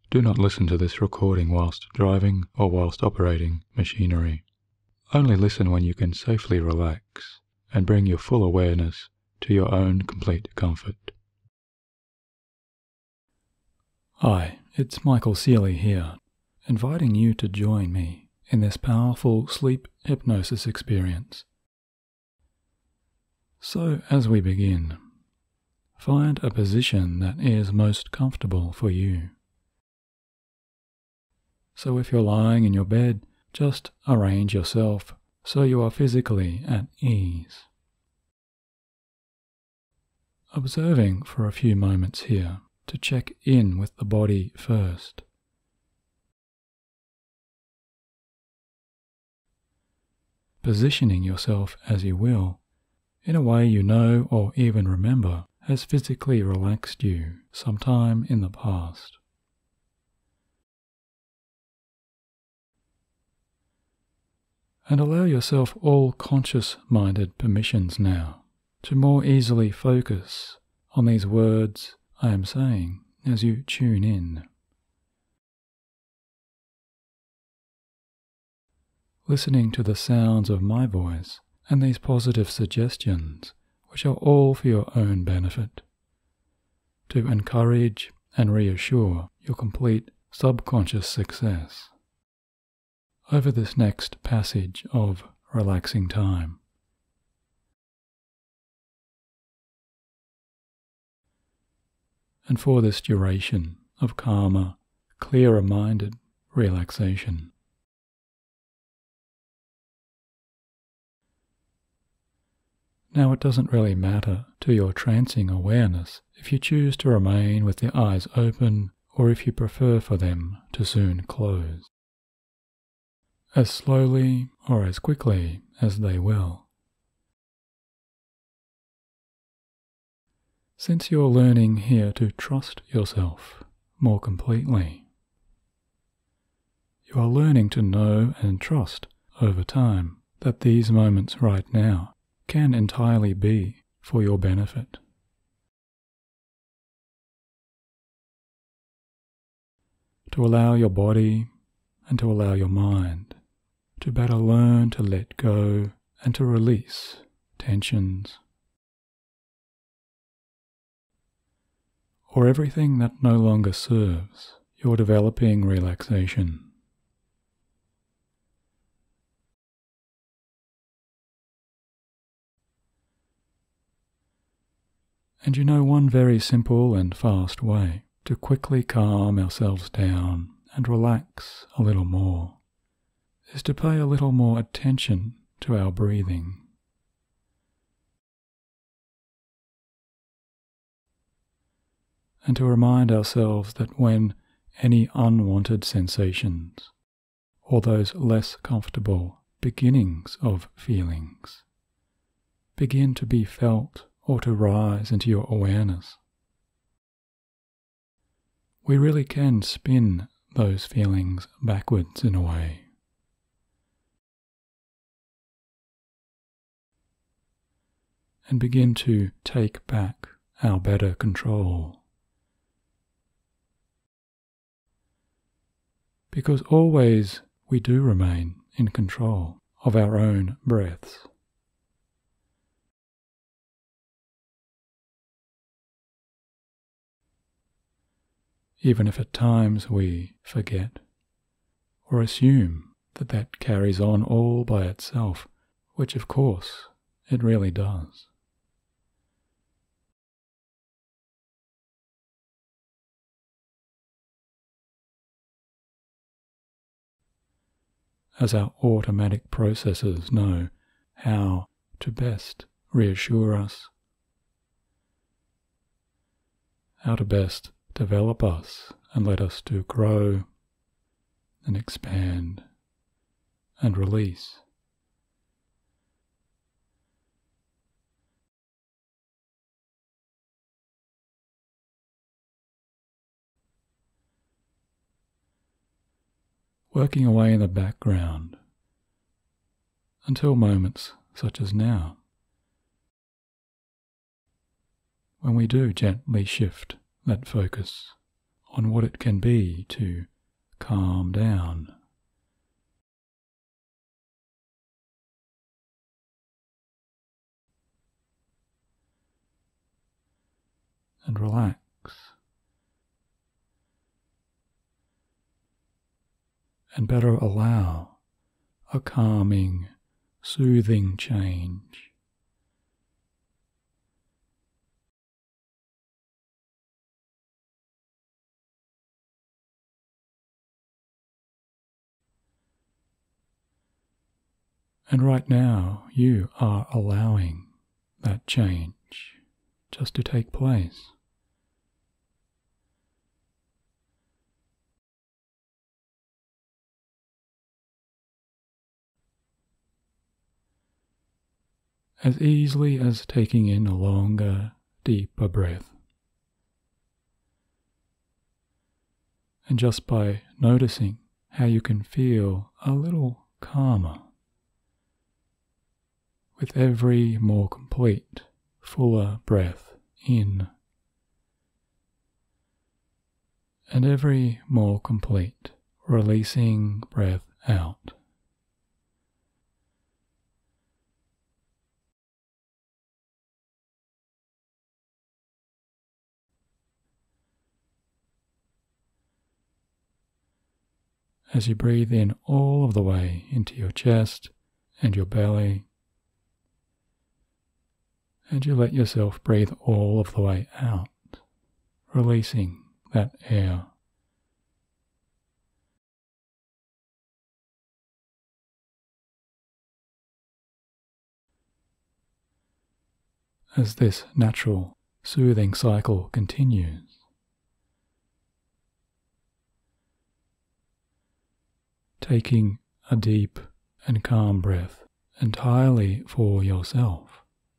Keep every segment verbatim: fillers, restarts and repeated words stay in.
Do not listen to this recording whilst driving or whilst operating machinery. Only listen when you can safely relax and bring your full awareness to your own complete comfort. Hi, it's Michael Sealey here, inviting you to join me in this powerful sleep hypnosis experience. So as we begin, find a position that is most comfortable for you. So if you're lying in your bed, just arrange yourself so you are physically at ease. Observing for a few moments here to check in with the body first. Positioning yourself as you will, in a way you know or even remember has physically relaxed you sometime in the past. And allow yourself all conscious-minded permissions now to more easily focus on these words I am saying as you tune in. Listening to the sounds of my voice and these positive suggestions, which are all for your own benefit, to encourage and reassure your complete subconscious success over this next passage of relaxing time. And for this duration of calmer, clearer-minded relaxation. Now it doesn't really matter to your trancing awareness if you choose to remain with the eyes open or if you prefer for them to soon close. As slowly or as quickly as they will. Since you're learning here to trust yourself more completely, you are learning to know and trust over time that these moments right now can entirely be for your benefit. To allow your body and to allow your mind to better learn to let go and to release tensions, or everything that no longer serves your developing relaxation. And you know one very simple and fast way to quickly calm ourselves down and relax a little more is to pay a little more attention to our breathing. And to remind ourselves that when any unwanted sensations, or those less comfortable beginnings of feelings, begin to be felt or to rise into your awareness, we really can spin those feelings backwards in a way. And begin to take back our better control. Because always we do remain in control of our own breaths. Even if at times we forget or assume that that carries on all by itself, which of course it really does. As our automatic processes know how to best reassure us, how to best develop us and let us to grow and expand and release. Working away in the background until moments such as now, when we do gently shift that focus on what it can be to calm down. And relax. And better allow a calming, soothing change. And right now, you are allowing that change just to take place. As easily as taking in a longer, deeper breath. And just by noticing how you can feel a little calmer with every more complete, fuller breath in, and every more complete, releasing breath out. As you breathe in all of the way into your chest and your belly, and you let yourself breathe all of the way out, releasing that air. As this natural, soothing cycle continues, taking a deep and calm breath entirely for yourself.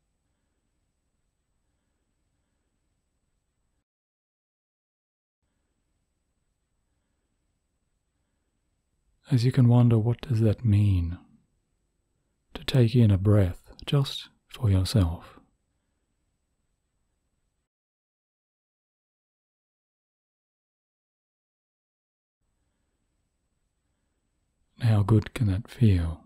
As you can wonder, what does that mean? To take in a breath just for yourself. How good can that feel?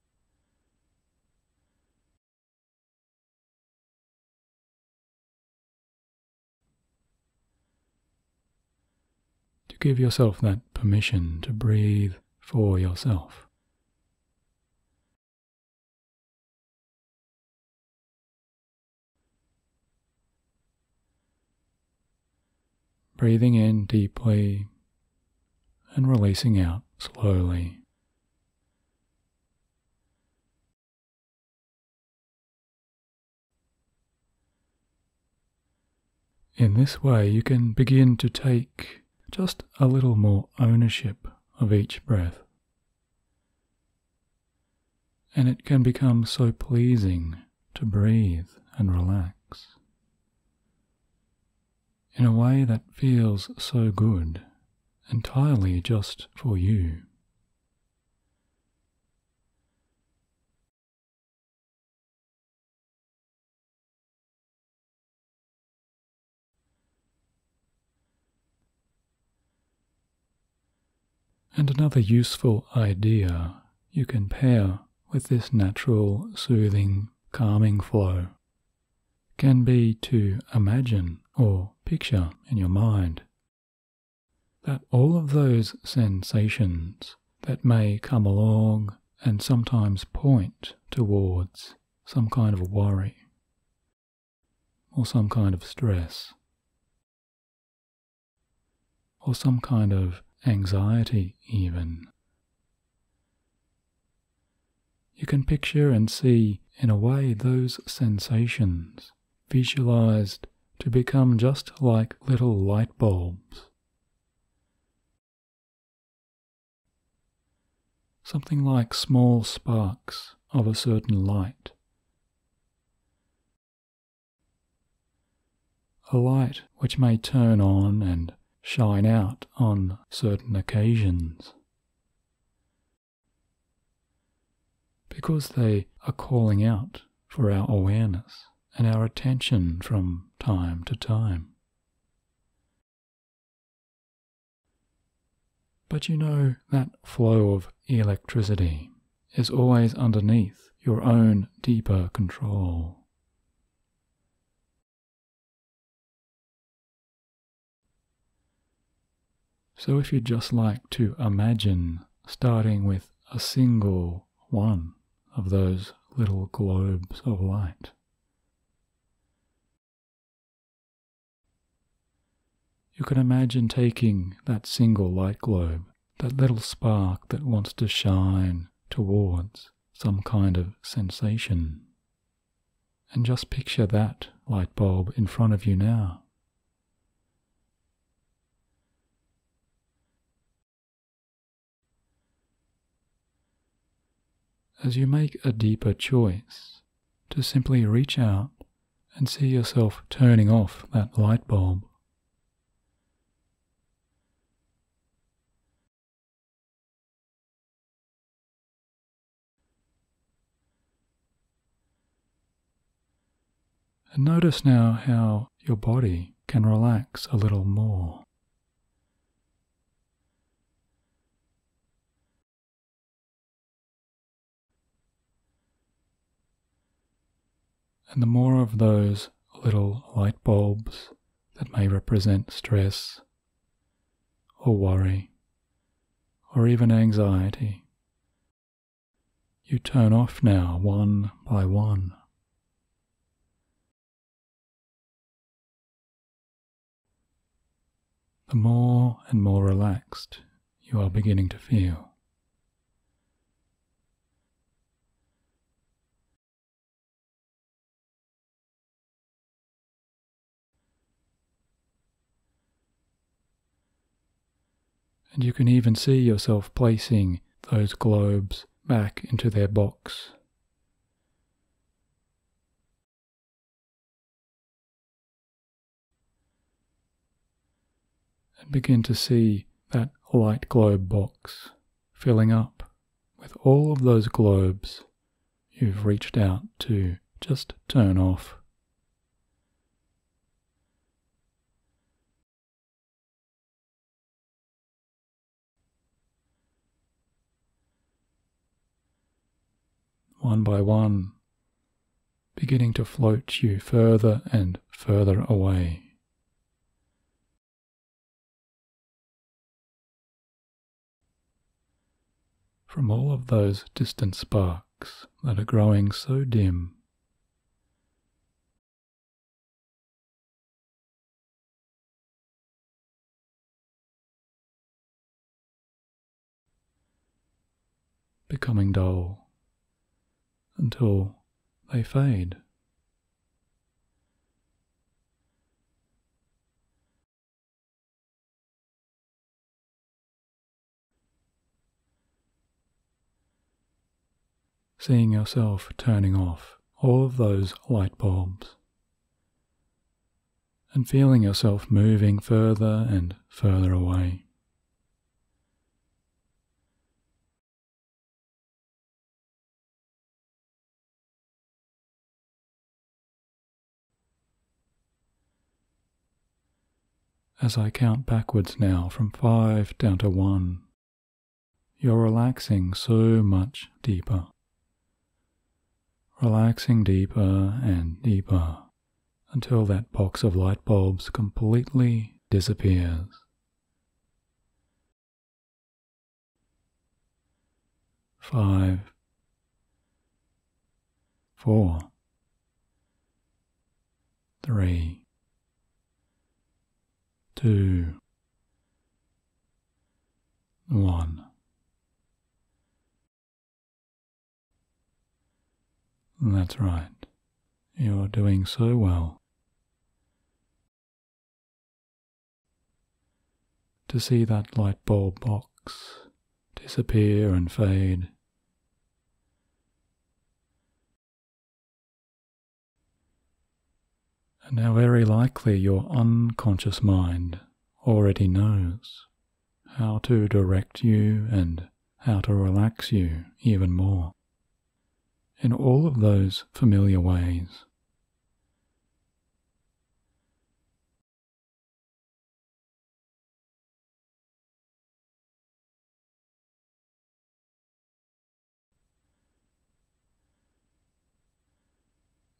To give yourself that permission to breathe for yourself. Breathing in deeply and releasing out slowly. In this way, you can begin to take just a little more ownership of each breath. And it can become so pleasing to breathe and relax in a way that feels so good, entirely just for you. And another useful idea you can pair with this natural, soothing, calming flow can be to imagine or picture in your mind that all of those sensations that may come along and sometimes point towards some kind of worry or some kind of stress or some kind of anxiety even. You can picture and see in a way those sensations visualized to become just like little light bulbs. Something like small sparks of a certain light. A light which may turn on and shine out on certain occasions, because they are calling out for our awareness and our attention from time to time. But you know that flow of electricity is always underneath your own deeper control. So if you'd just like to imagine starting with a single one of those little globes of light, you can imagine taking that single light globe, that little spark that wants to shine towards some kind of sensation, and just picture that light bulb in front of you now. As you make a deeper choice to simply reach out and see yourself turning off that light bulb, and notice now how your body can relax a little more. And the more of those little light bulbs that may represent stress or worry or even anxiety, you turn off now one by one. The more and more relaxed you are beginning to feel. And you can even see yourself placing those globes back into their box. And begin to see that light globe box filling up with all of those globes you've reached out to just turn off. One by one, beginning to float you further and further away. From all of those distant sparks that are growing so dim. Becoming dull until they fade. Seeing yourself turning off all of those light bulbs and feeling yourself moving further and further away. As I count backwards now from five down to one, you're relaxing so much deeper. Relaxing deeper and deeper until that box of light bulbs completely disappears. Five, four, three, two, one. That's right. You're doing so well. To see that light bulb box disappear and fade. And now very likely your unconscious mind already knows how to direct you and how to relax you even more in all of those familiar ways.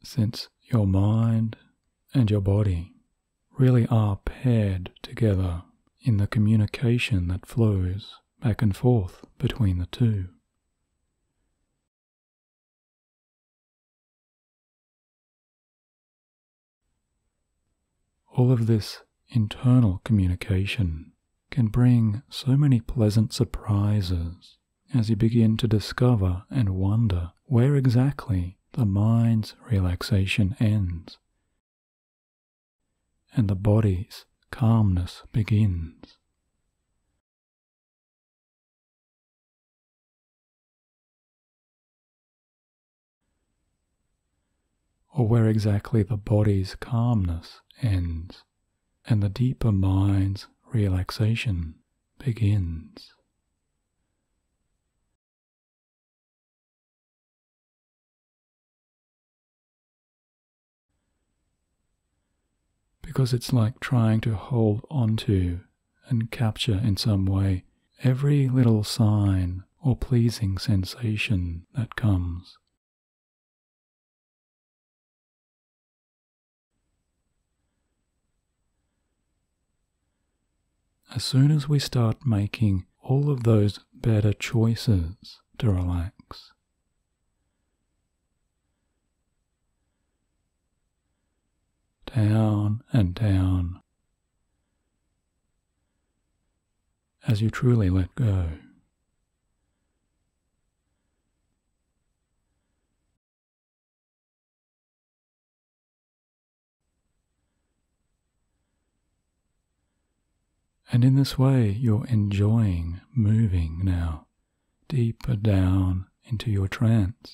since your mind and your body really are paired together in the communication that flows back and forth between the two. All of this internal communication can bring so many pleasant surprises as you begin to discover and wonder where exactly the mind's relaxation ends and the body's calmness begins. Or where exactly the body's calmness ends and the deeper mind's relaxation begins. Because it's like trying to hold onto and capture in some way every little sign or pleasing sensation that comes. As soon as we start making all of those better choices to relax, down and down, as you truly let go. And in this way, you're enjoying moving now deeper down into your trance.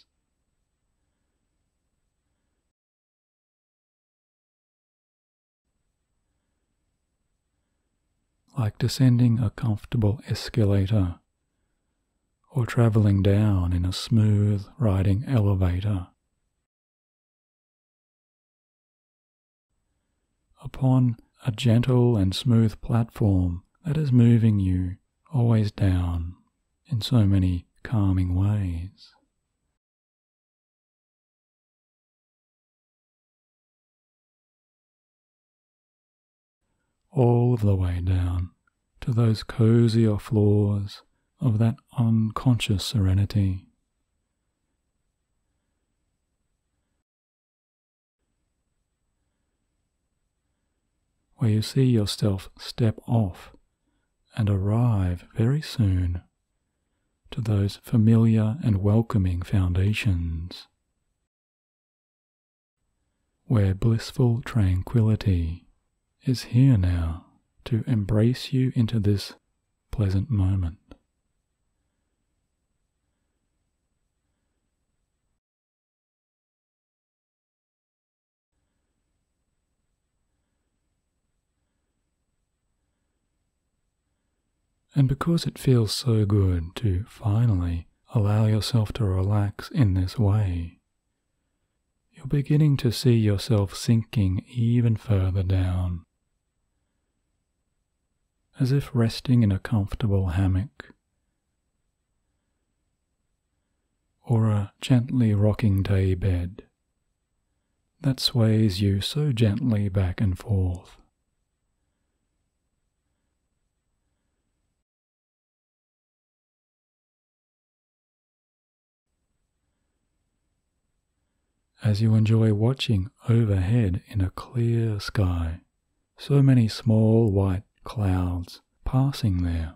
Like descending a comfortable escalator or traveling down in a smooth riding elevator. Upon a gentle and smooth platform that is moving you always down in so many calming ways. All of the way down to those cozier floors of that unconscious serenity. Where you see yourself step off and arrive very soon to those familiar and welcoming foundations, where blissful tranquility is here now to embrace you into this pleasant moment. And because it feels so good to finally allow yourself to relax in this way, you're beginning to see yourself sinking even further down, as if resting in a comfortable hammock or a gently rocking day bed that sways you so gently back and forth. As you enjoy watching overhead in a clear sky, so many small white clouds passing there.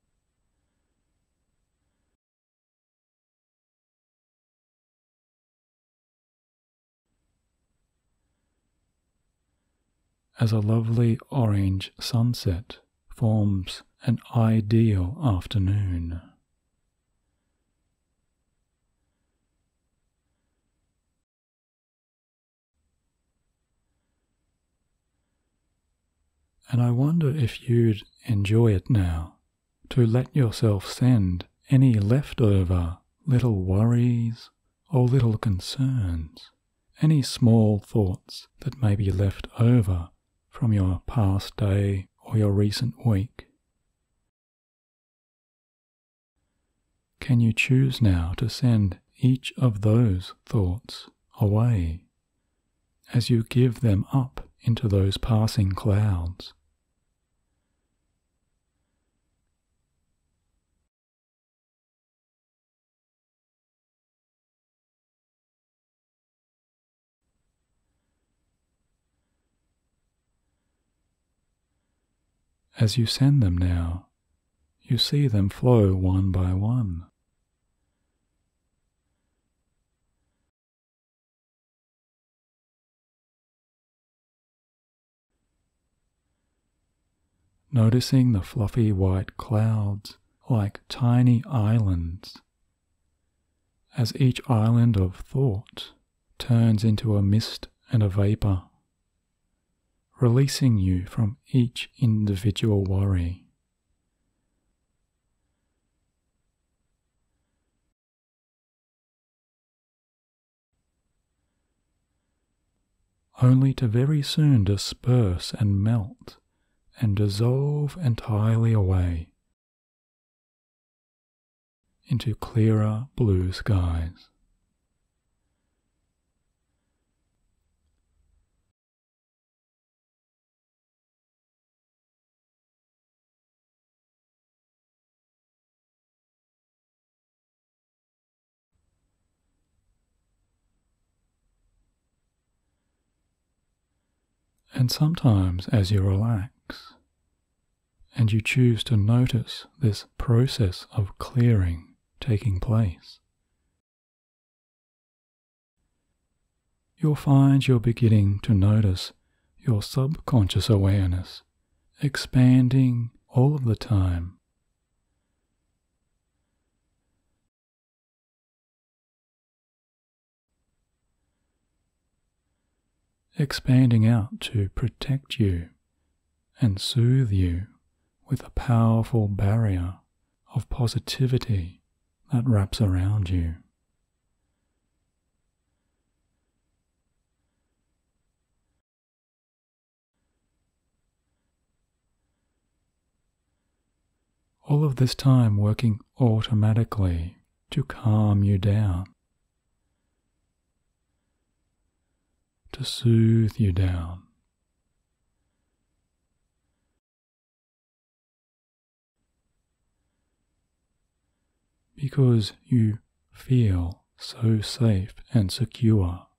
As a lovely orange sunset forms an ideal afternoon. And I wonder if you'd enjoy it now to let yourself send any leftover little worries or little concerns, any small thoughts that may be left over from your past day or your recent week. Can you choose now to send each of those thoughts away as you give them up into those passing clouds. As you send them now, you see them flow one by one. Noticing the fluffy white clouds like tiny islands, as each island of thought turns into a mist and a vapour, releasing you from each individual worry. Only to very soon disperse and melt and dissolve entirely away into clearer blue skies. And sometimes as you relax, and you choose to notice this process of clearing taking place, you'll find you're beginning to notice your subconscious awareness expanding all of the time. Expanding out to protect you and soothe you with a powerful barrier of positivity that wraps around you. All of this time working automatically to calm you down, to soothe you down. Because you feel so safe and secure.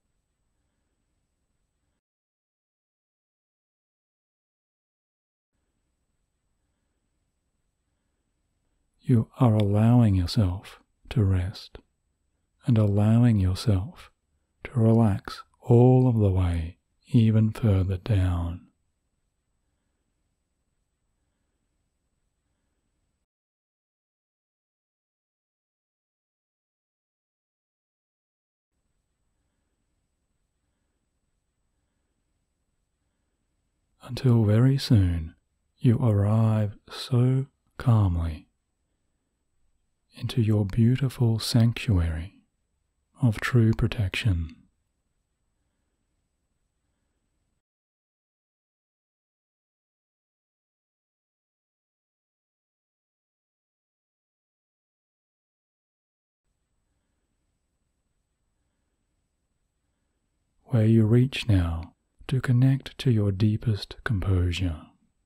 You are allowing yourself to rest and allowing yourself to relax all of the way even further down. Until very soon you arrive so calmly into your beautiful sanctuary of true protection. Where you reach now to connect to your deepest composure.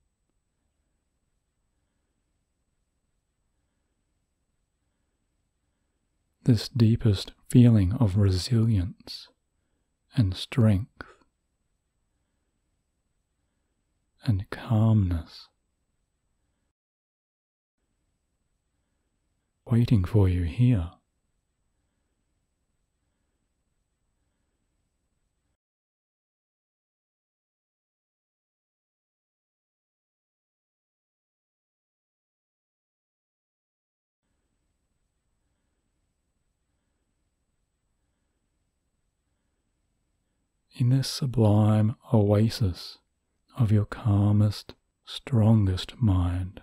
This deepest feeling of resilience and strength and calmness waiting for you here. In this sublime oasis of your calmest, strongest mind.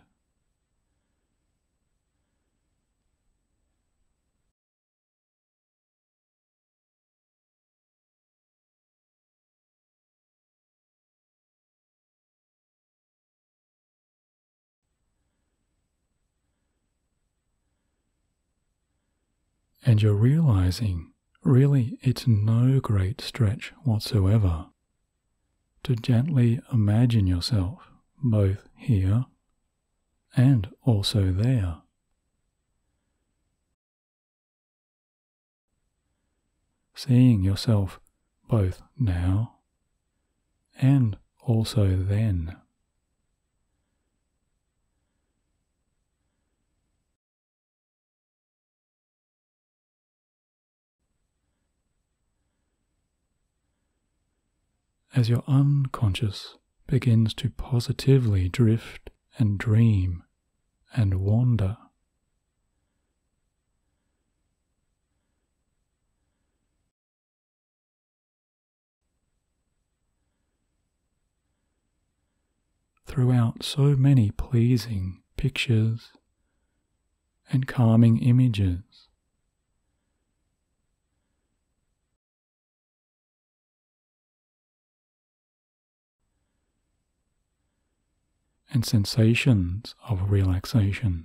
And you're realizing really it's no great stretch whatsoever to gently imagine yourself both here and also there. Seeing yourself both now and also then. As your unconscious begins to positively drift and dream and wander, throughout so many pleasing pictures and calming images, and sensations of relaxation.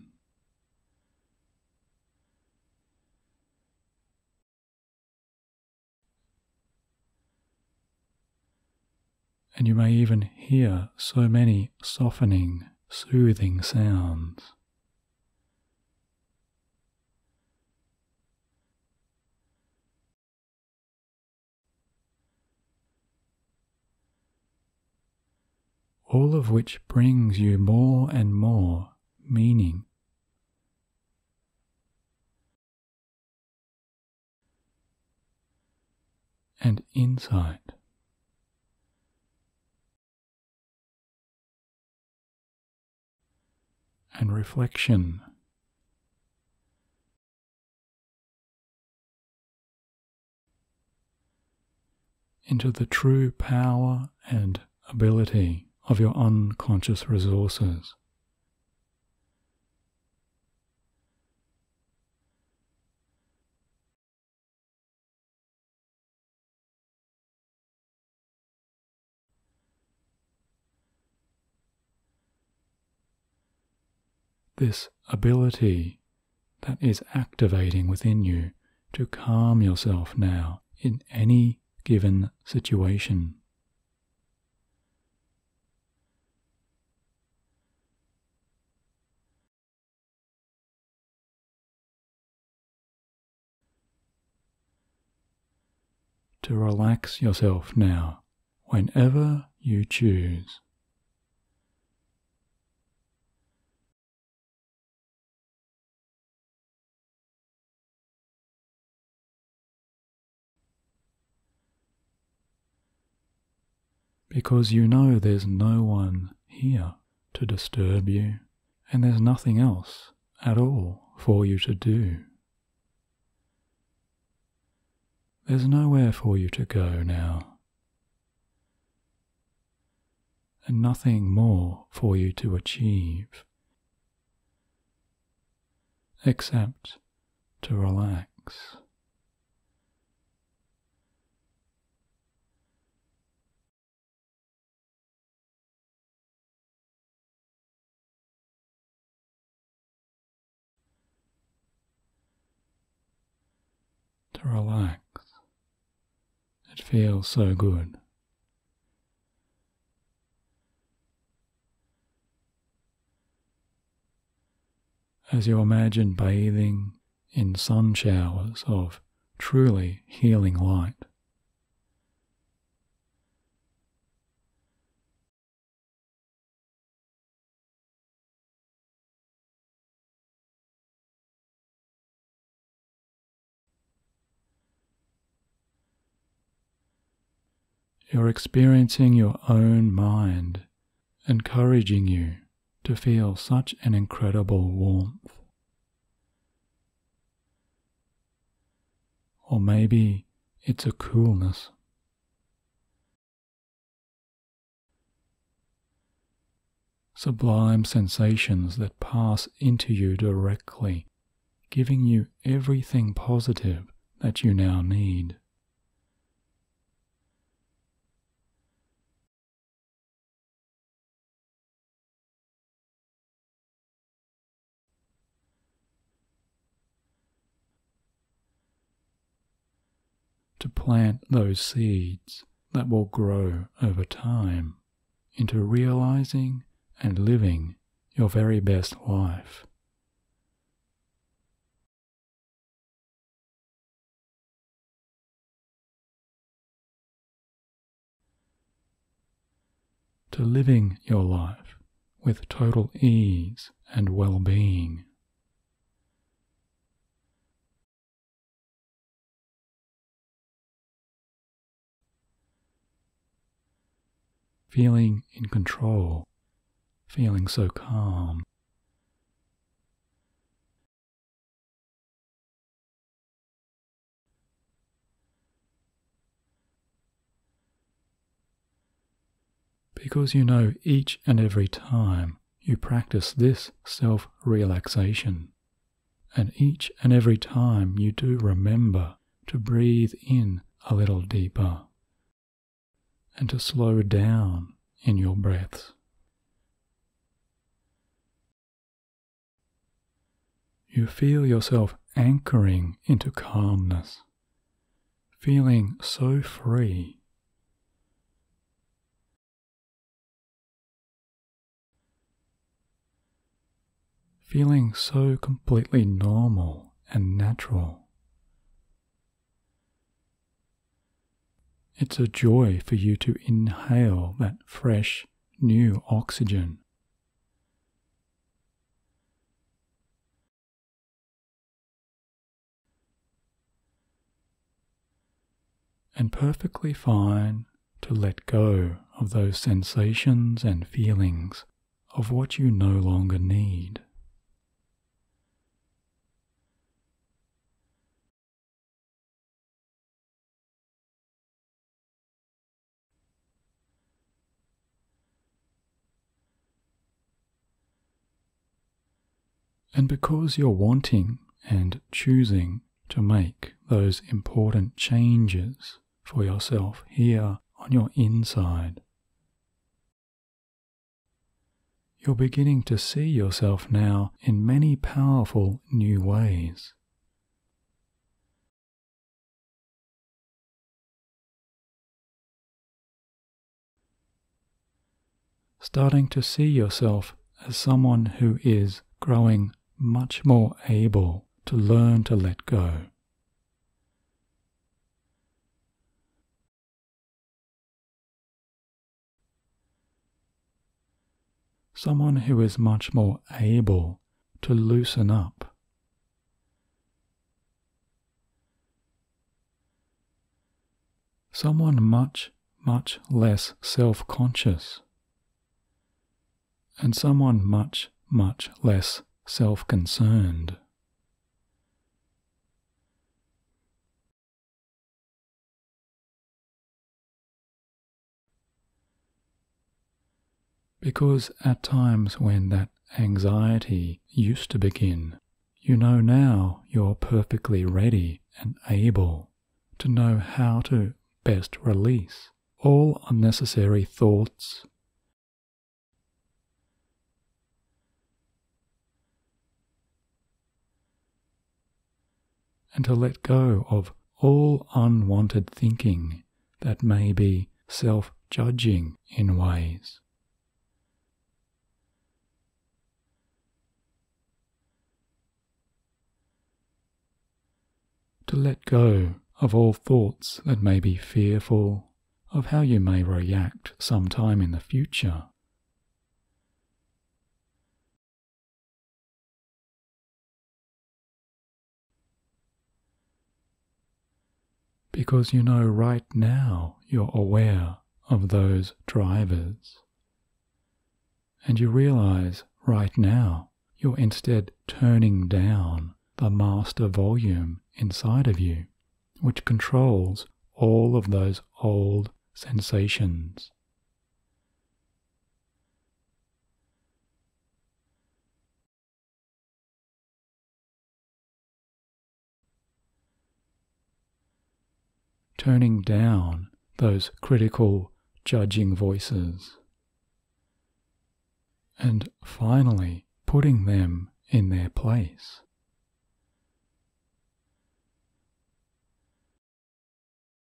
And you may even hear so many softening, soothing sounds. All of which brings you more and more meaning and insight. And reflection into the true power and ability of your unconscious resources. This ability that is activating within you to calm yourself now in any given situation. To relax yourself now whenever you choose. Because you know there's no one here to disturb you, and there's nothing else at all for you to do. There's nowhere for you to go now, and nothing more for you to achieve, except to relax. To relax. It feels so good. As you imagine bathing in sun showers of truly healing light, you're experiencing your own mind encouraging you to feel such an incredible warmth. Or maybe it's a coolness. Sublime sensations that pass into you directly, giving you everything positive that you now need. to plant those seeds that will grow over time into realizing and living your very best life. To living your life with total ease and well-being. Feeling in control, feeling so calm. Because you know each and every time you practice this self-relaxation, and each and every time you do remember to breathe in a little deeper, and to slow down in your breaths. You feel yourself anchoring into calmness, feeling so free. Feeling so completely normal and natural. It's a joy for you to inhale that fresh, new oxygen. And perfectly fine to let go of those sensations and feelings of what you no longer need. And because you're wanting and choosing to make those important changes for yourself here on your inside, you're beginning to see yourself now in many powerful new ways. Starting to see yourself as someone who is growing much more able to learn to let go. Someone who is much more able to loosen up. Someone much, much less self-conscious. And someone much, much less self-concerned. Because at times when that anxiety used to begin, you know now you're perfectly ready and able to know how to best release all unnecessary thoughts, and to let go of all unwanted thinking that may be self-judging in ways. To let go of all thoughts that may be fearful of how you may react sometime in the future. Because you know right now you're aware of those drivers. And you realize right now you're instead turning down the master volume inside of you, which controls all of those old sensations. Turning down those critical, judging voices, and finally putting them in their place.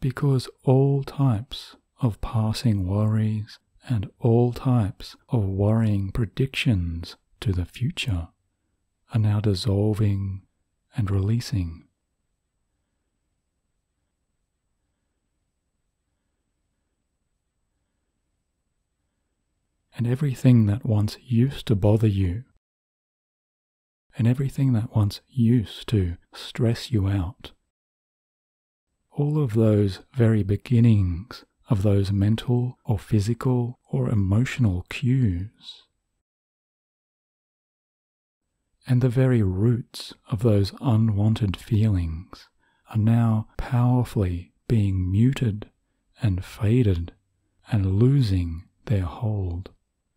because all types of passing worries and all types of worrying predictions to the future are now dissolving and releasing. And everything that once used to bother you, and everything that once used to stress you out, all of those very beginnings of those mental or physical or emotional cues, and the very roots of those unwanted feelings are now powerfully being muted and faded and losing their hold.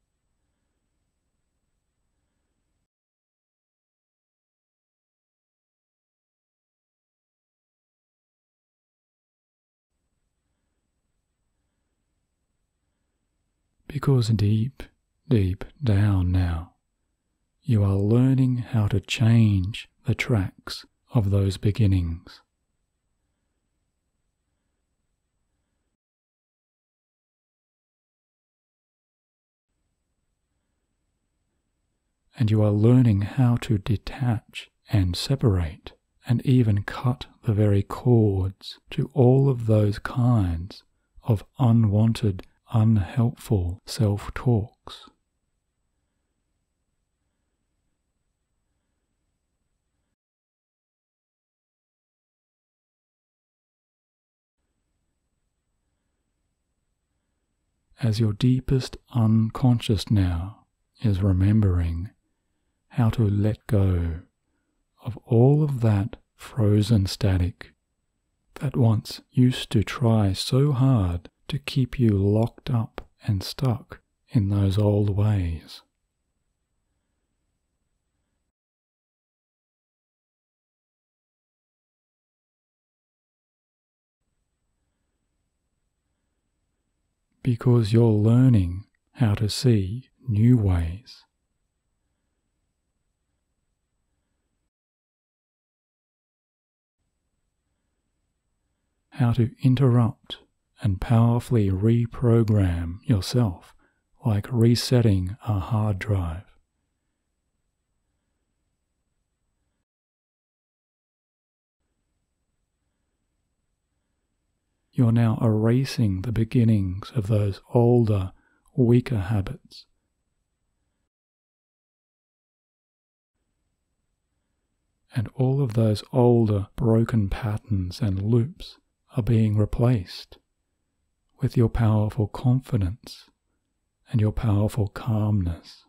Because deep, deep down now, you are learning how to change the tracks of those beginnings. And you are learning how to detach and separate and even cut the very cords to all of those kinds of unwanted, unhelpful self-talks. As your deepest unconscious now is remembering how to let go of all of that frozen static that once used to try so hard to keep you locked up and stuck in those old ways. Because you're learning how to see new ways. How to interrupt and powerfully reprogram yourself like resetting a hard drive. You're now erasing the beginnings of those older, weaker habits. And all of those older, broken patterns and loops are being replaced with your powerful confidence and your powerful calmness.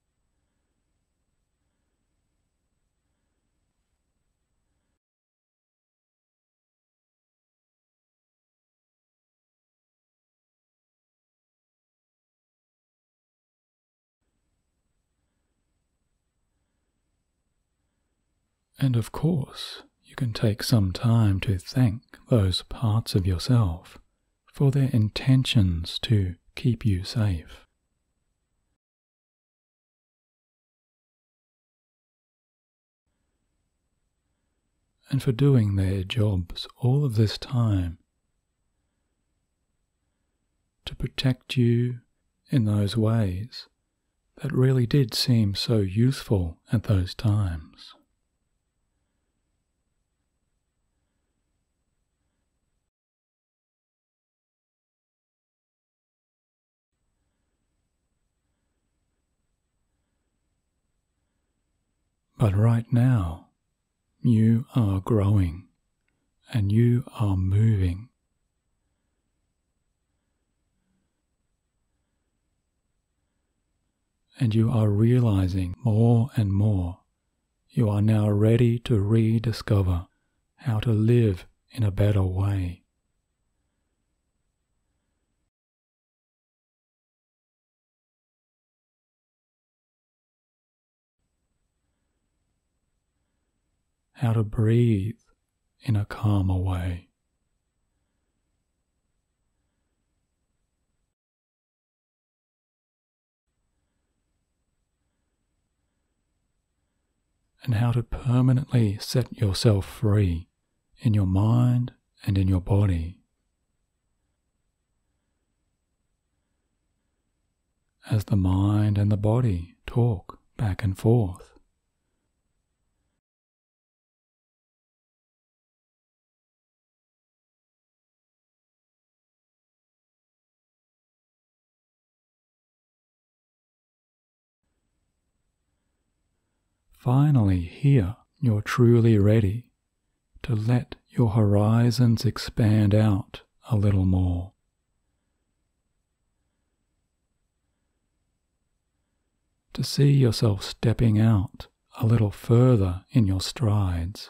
And of course, you can take some time to thank those parts of yourself for their intentions to keep you safe. And for doing their jobs all of this time to protect you in those ways that really did seem so useful at those times. But right now, you are growing and you are moving. And you are realizing more and more you are now ready to rediscover how to live in a better way. How to breathe in a calmer way. And how to permanently set yourself free in your mind and in your body as the mind and the body talk back and forth. Finally, here you're truly ready to let your horizons expand out a little more. To see yourself stepping out a little further in your strides.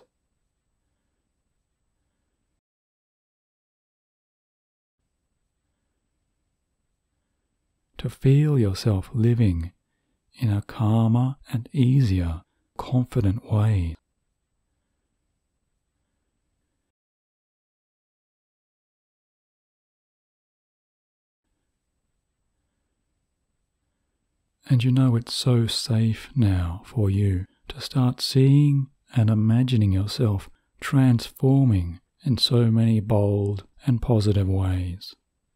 To feel yourself living in a calmer and easier, confident way. And you know it's so safe now for you to start seeing and imagining yourself transforming in so many bold and positive ways.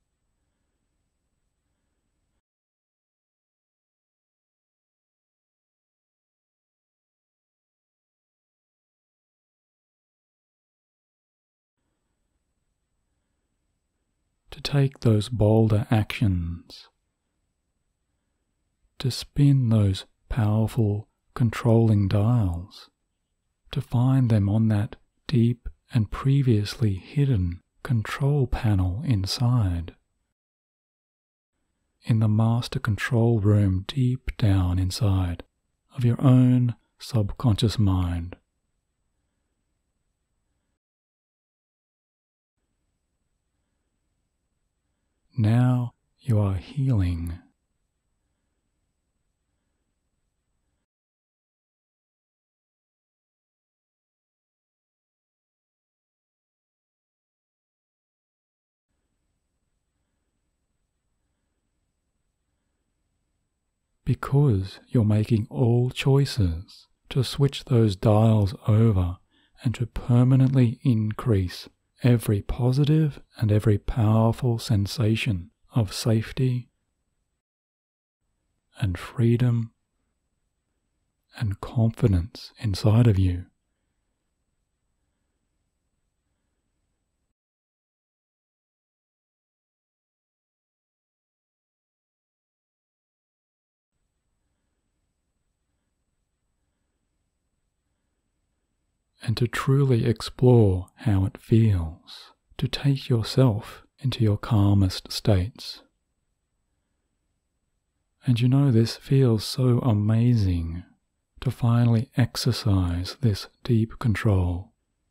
To take those bolder actions, to spin those powerful, controlling dials, to find them on that deep and previously hidden control panel inside, in the master control room deep down inside of your own subconscious mind. Now you are healing. Because you're making all choices to switch those dials over and to permanently increase every positive and every powerful sensation of safety and freedom and confidence inside of you. And to truly explore how it feels to take yourself into your calmest states. And you know this feels so amazing to finally exercise this deep control.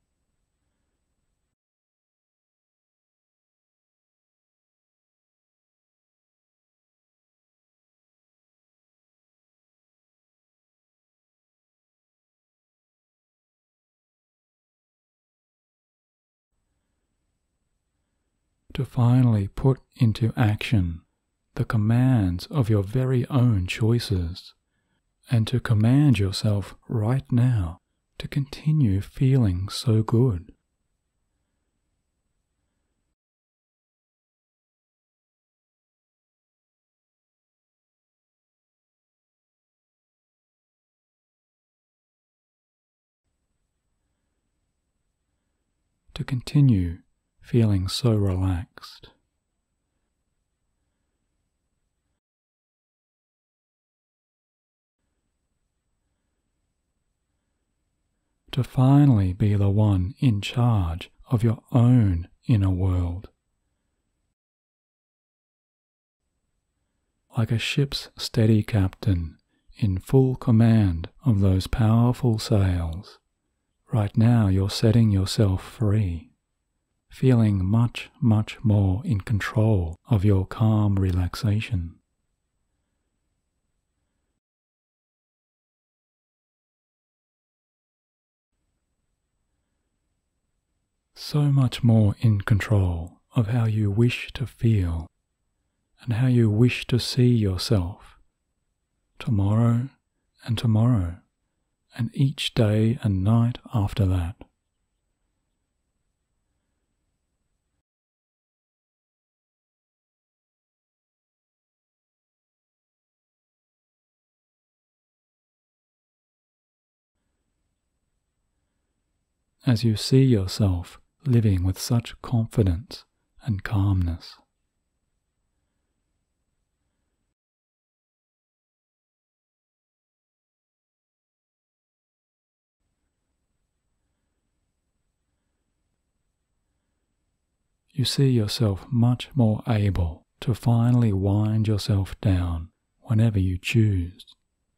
To finally put into action the commands of your very own choices, and to command yourself right now to continue feeling so good. To continue feeling so relaxed. To finally be the one in charge of your own inner world. Like a ship's steady captain in full command of those powerful sails. Right now you're setting yourself free, feeling much, much more in control of your calm relaxation. So much more in control of how you wish to feel and how you wish to see yourself tomorrow and tomorrow and each day and night after that. as you see yourself living with such confidence and calmness. You see yourself much more able to finally wind yourself down whenever you choose.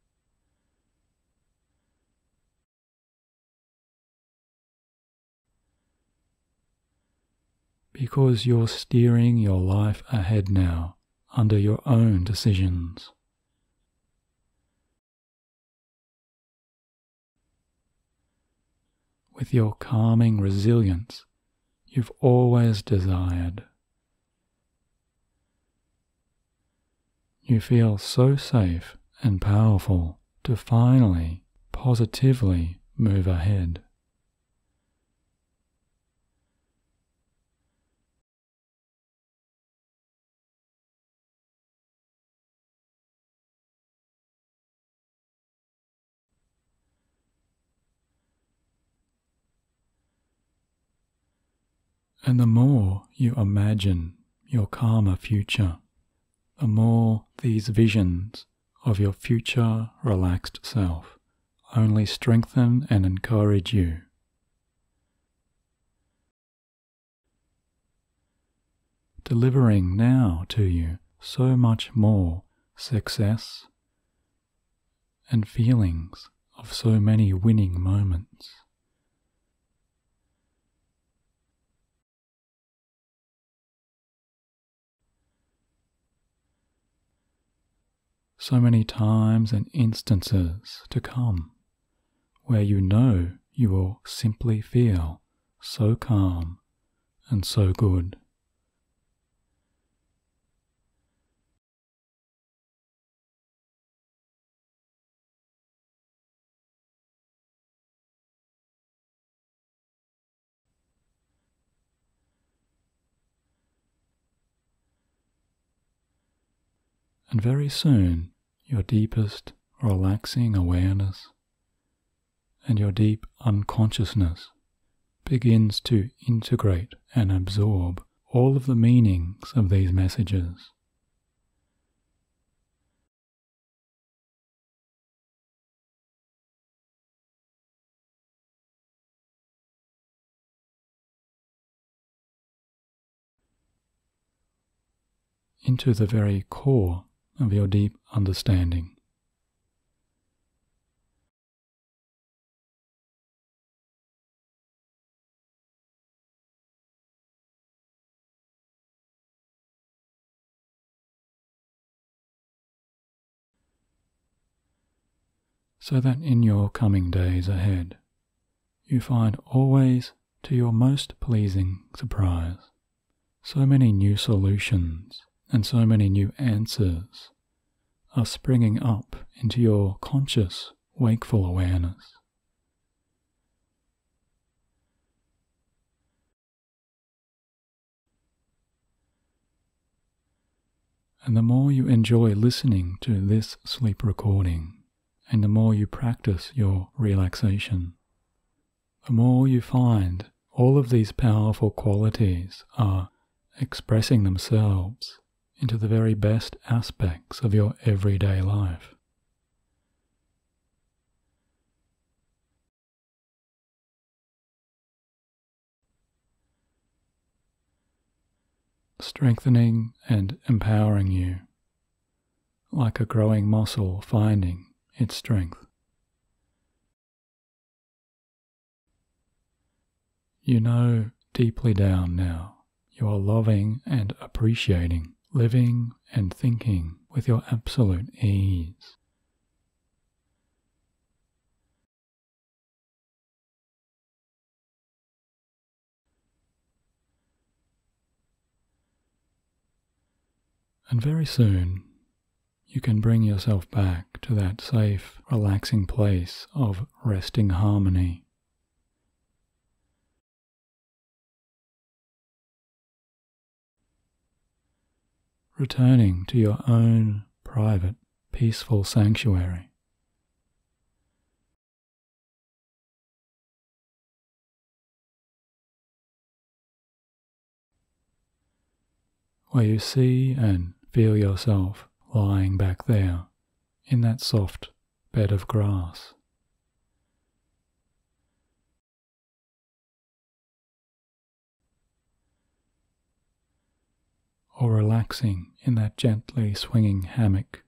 Because you're steering your life ahead now under your own decisions. With your calming resilience you've always desired. You feel so safe and powerful to finally, positively move ahead. And the more you imagine your calmer future, the more these visions of your future relaxed self only strengthen and encourage you. Delivering now to you so much more success and feelings of so many winning moments. So many times and instances to come where you know you will simply feel so calm and so good. And very soon, your deepest relaxing awareness and your deep unconsciousness begins to integrate and absorb all of the meanings of these messages. Into the very core of your deep understanding. So that in your coming days ahead, you find always to your most pleasing surprise, so many new solutions and so many new answers are springing up into your conscious, wakeful awareness. And the more you enjoy listening to this sleep recording, and the more you practice your relaxation, the more you find all of these powerful qualities are expressing themselves into the very best aspects of your everyday life. Strengthening and empowering you, like a growing muscle finding its strength. You know deeply down now you are loving and appreciating, living and thinking with your absolute ease. And very soon, you can bring yourself back to that safe, relaxing place of resting harmony. Returning to your own private, peaceful sanctuary. where you see and feel yourself lying back there in that soft bed of grass. Or relaxing in that gently swinging hammock.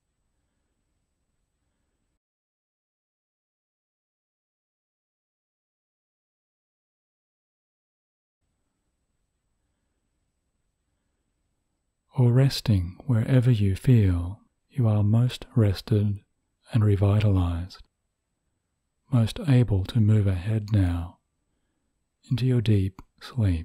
Or resting wherever you feel you are most rested and revitalized, most able to move ahead now into your deep sleep.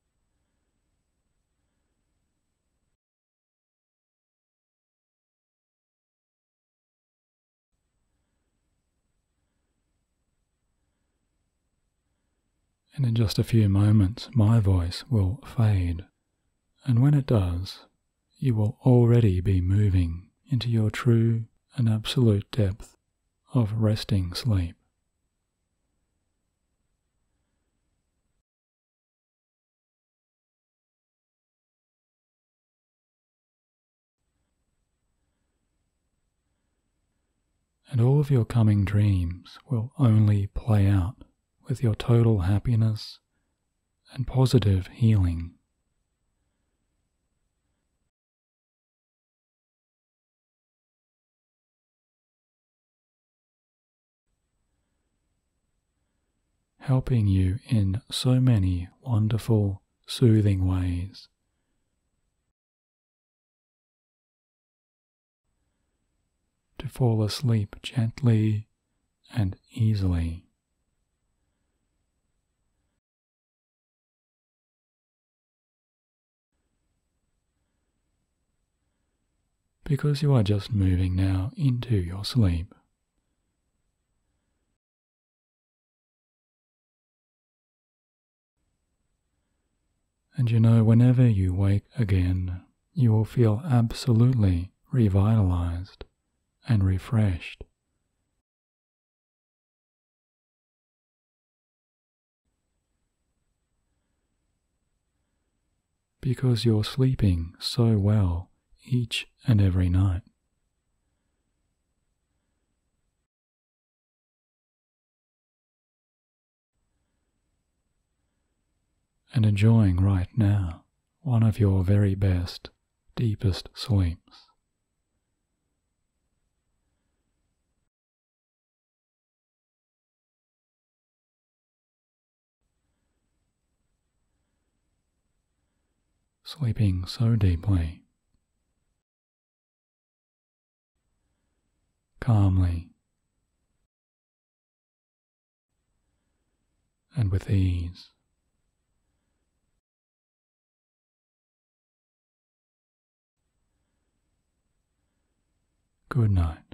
And in just a few moments, my voice will fade, and when it does, you will already be moving into your true and absolute depth of resting sleep. And all of your coming dreams will only play out with your total happiness and positive healing. Helping you in so many wonderful, soothing ways. To fall asleep gently and easily. Because you are just moving now into your sleep. And you know, whenever you wake again, you will feel absolutely revitalized and refreshed. Because you're sleeping so well each and every night. And enjoying right now one of your very best, deepest sleeps. Sleeping so deeply, calmly, and with ease. Good night.